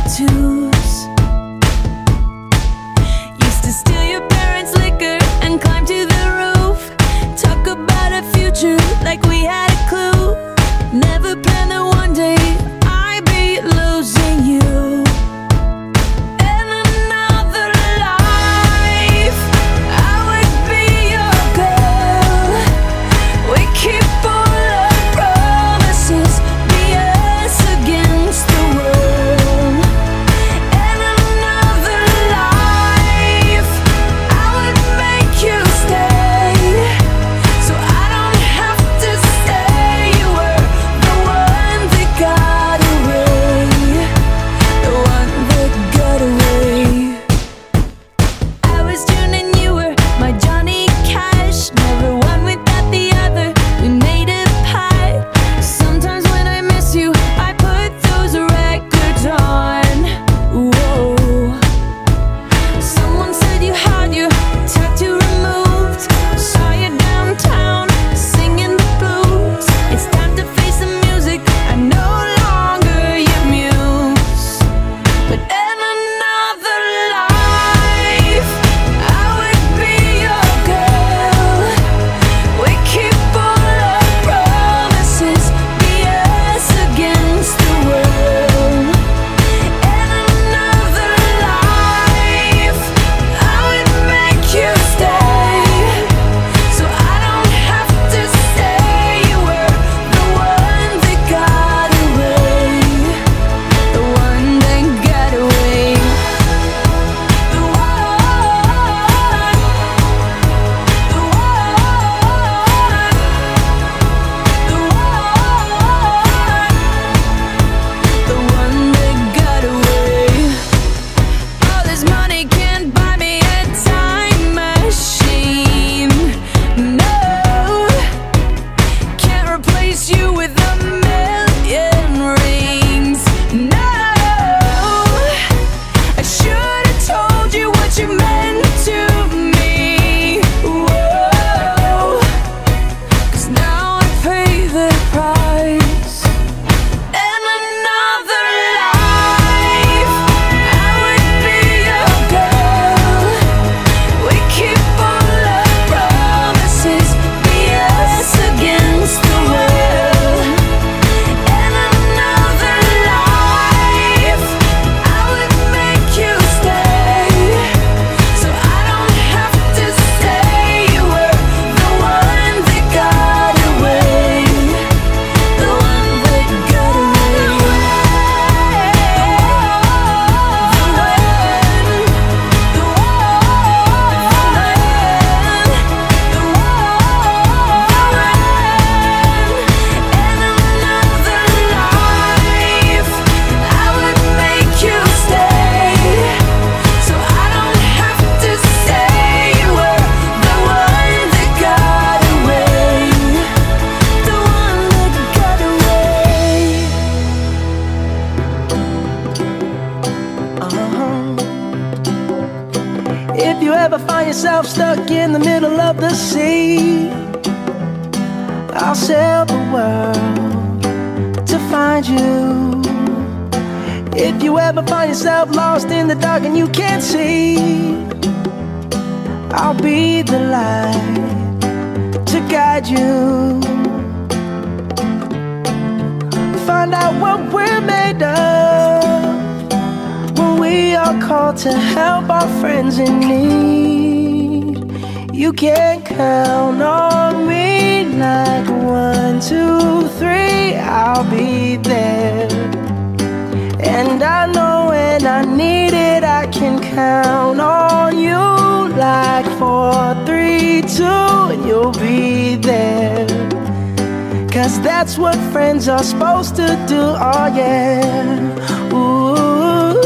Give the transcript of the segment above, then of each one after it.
tattoos. Used to steal your parents' liquor and climb to the roof. Talk about a future like we had a clue. Never planned that one day I'd be losing you. In another life, I would be your girl. We keep all our promises, be us against the world. In another life, I would make you stay, so I don't have to say you were the one that got away, the one that got away. I was June and you were my Johnny Cash. Never one without the other, we made a pact. Sometimes when I miss you, I put those records on. Whoa. Someone said you had your tattoo removed. Saw you downtown singing the blues. It's time to face the music, I'm no longer your muse. But in another life, I would be your girl. We keep all our promises, be us against the world. In another life, I would make you stay, so I don't have to say you were the one that got away, the one that got away. The one that got away. All this money can't buy me a time machine. No, can't replace you with a million rings. No, I should have told you what you meant to me. Whoa, 'cause now I pay the price. In another life, I would be your girl. We keep all our promises, be us against the world. In another life, I would make you stay, so I don't have to say you were the one that got away, the one that got away. In another life, I would make you stay, so I don't have to say you were the one that got away, the one that got away. If you ever find yourself stuck in the middle of the sea, I'll sail the world to find you. If you ever find yourself lost in the dark and you can't see, I'll be the light to guide you. Find out what we're made of when we are called to help our friends in need. You can count on me like 1, 2, 3, I'll be there. And I know when I need it, I can count on you like 4, 3, 2, and you'll be there. 'Cause that's what friends are supposed to do, oh yeah. Ooh,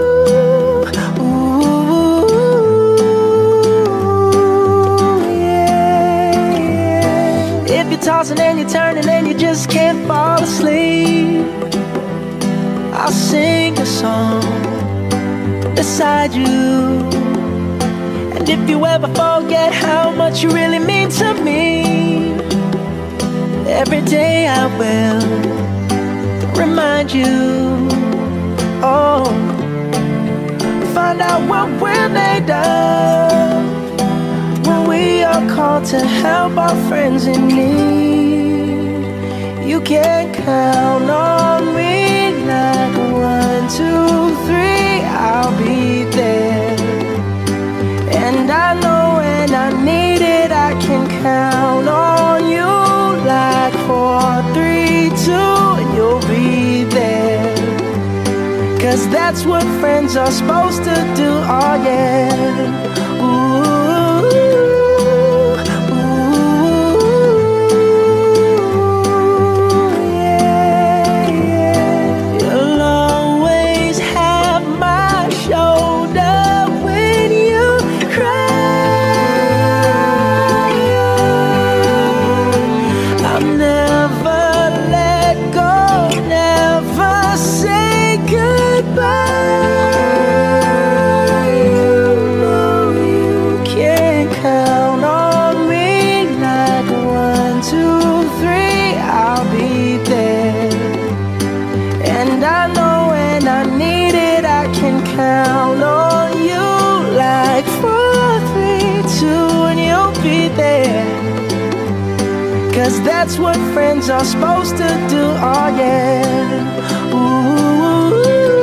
yeah. If you're tossing and you're turning and you just can't fall asleep, I'll sing a song beside you. And if you ever forget how much you really mean to me, every day I will remind you. Oh, out what we're made of when we are called to help our friends in need. You can count on me like 1, 2, 3, I'll be there. And I know when I need it, I can count on you like 4, 3, 2, and you'll be there. 'Cause that's what friends are supposed to do, oh yeah. Ooh. Count on you like 4, 3, 2, and you'll be there. 'Cause that's what friends are supposed to do, oh yeah. Ooh,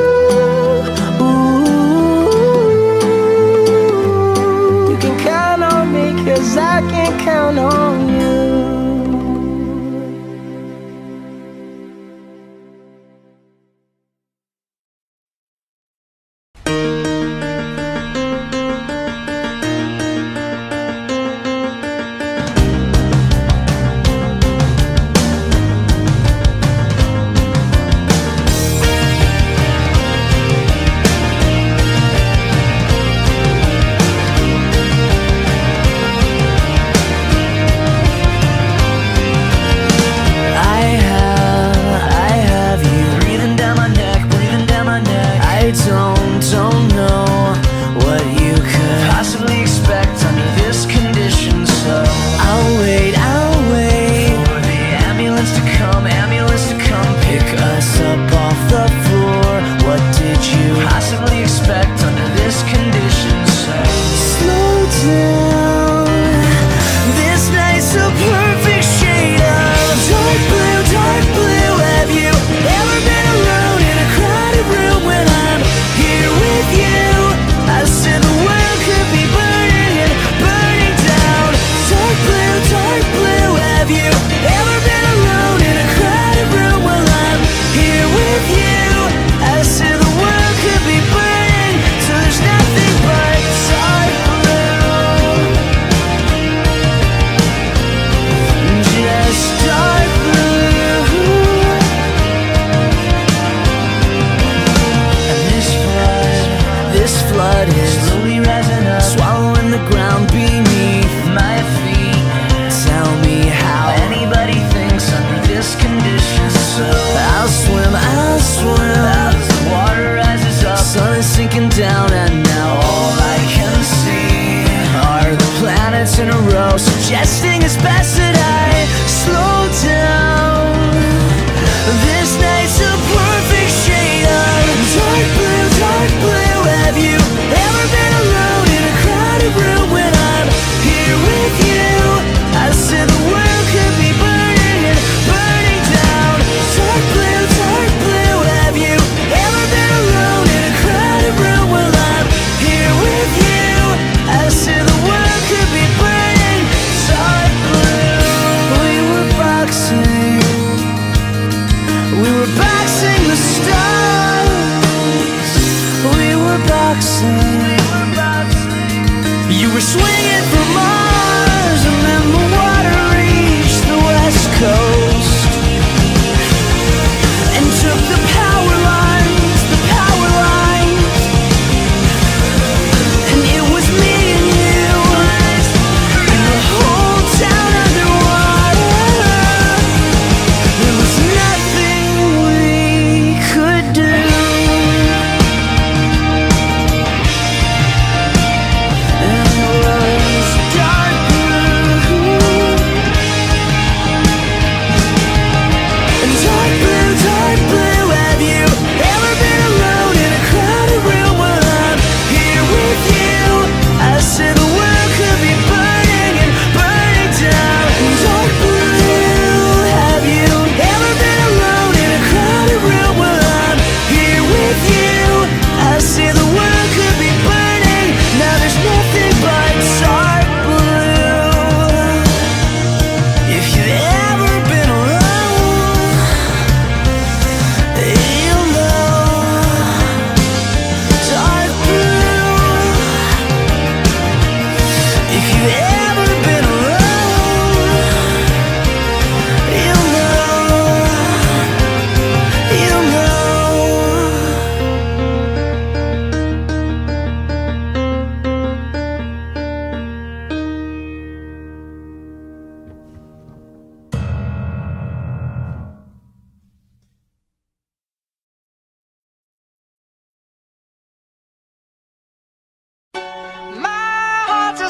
ooh. You can count on me 'cause I can count on you. Don't know what you could possibly expect under this condition, so I'll wait for the ambulance to come pick us up off the floor. What did you possibly expect under this condition, so slow down. This night's a perfect shade of dark blue, dark blue. Have you ever been alone in a crowded room when I'm here with you? I said the world could be burning and burning down. Dark blue, dark blue. Have you ever been alone in a crowded room while I'm here with you? I said the world could be burning till there's nothing but dark blue. Just dark blue. And this flood is slowly rising up, swallowing the ground beneath my feet. Tell me how anybody thinks under this condition, so I'll swim as the water rises up. Sun is sinking down and now all I can see are the planets in a row, suggesting it's best that I slow down. This night's a perfect shade of dark blue, dark blue. Have you ever been alone in a crowded room when I'm here with you? I said the world could be burning and burning down. Dark blue, dark blue. Have you ever been alone in a crowded room while I'm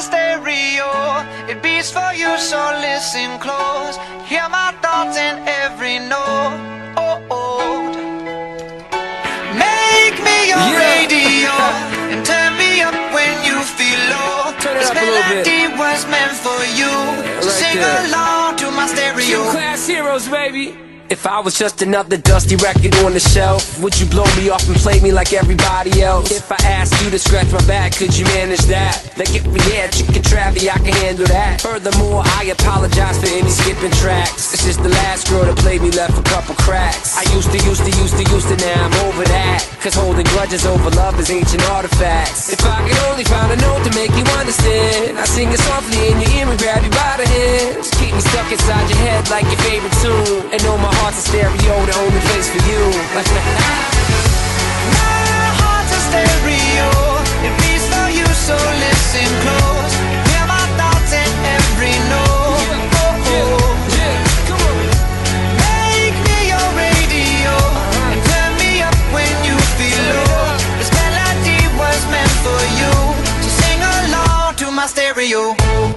a stereo, it beats for you, so listen close. Hear my thoughts in every note. Make me your radio and turn me up when you feel low. This melody was meant for you, so sing along to my stereo. Gym Class Heroes, baby. If I was just another dusty record on the shelf, would you blow me off and play me like everybody else? If I asked you to scratch my back, could you manage that? Like if we had chicken travy, I can handle that. Furthermore, I apologize for any skipping tracks. This is the last girl that played me, left a couple cracks. I used to, now I'm over that. Cause holding grudges over love is ancient artifacts. If I could only find a note to make you understand, I sing it softly in your ear and grab you by the hands. Keep me stuck inside your head like your favorite tune, and know my heart's a stereo, the only place for you. My heart's a stereo, it beats for you, so listen close. Hear my thoughts in every note. Make me your radio and turn me up when you feel low. This melody was meant for you, so sing along to my stereo.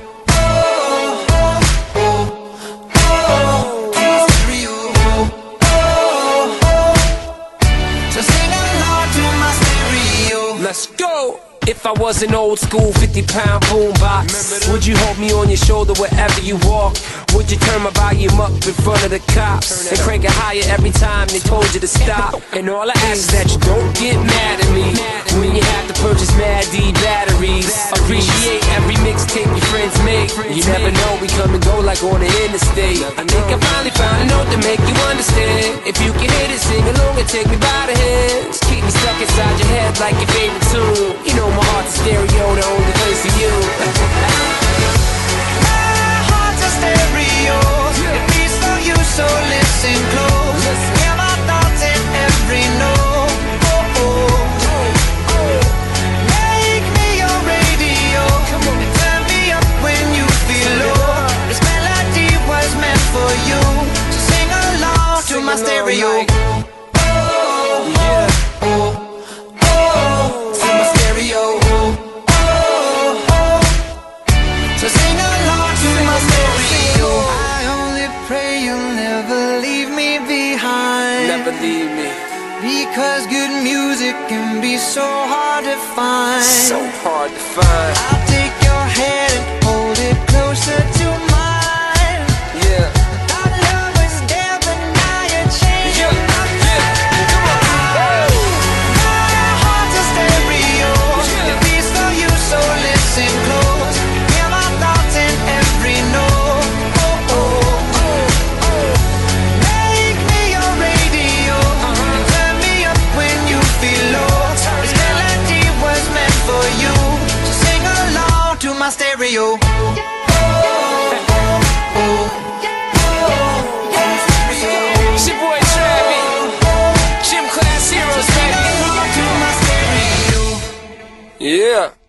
Let's go! If I was an old school 50-pound boombox, would you hold me on your shoulder wherever you walk? Would you turn my volume up in front of the cops and crank it higher every time they told you to stop? And all I ask is that you don't get mad at me when you have to purchase Mad D batteries. Appreciate every mixtape your friends make. You never know, we come and go like on the interstate. I think I finally found a note to make you understand. If you can hit it, sing along and take me by the hands. Keep me stuck inside your head like your favorite tune. You know my heart's a stereo, the only place for you. My heart's a stereo, it beats for you, so listen close. Hear my thoughts in every note. Make me your radio and turn me up when you feel low. This melody was meant for you, so sing along to my stereo. So sing along to my stereo. I only pray you'll never leave me behind. Never leave me. Because good music can be so hard to find. So hard to find. I'll take your hand and hold it closer to mine. Yeah. Our love was there, but now you're changing my mind. My heart's a stereo, it beats for you, so listen close. Hear my thoughts in every note. Make me your radio and turn me up when you feel low. This melody was meant for you, so sing along to my stereo. It's your boy Travie, Gym Class Heroes, baby. To my stereo. Yeah.